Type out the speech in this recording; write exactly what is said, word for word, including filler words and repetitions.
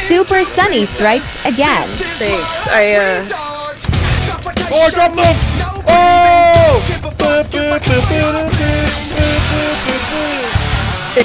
Super Sonny strikes again. Thanks. I, uh... Oh, I dropped them! Oh!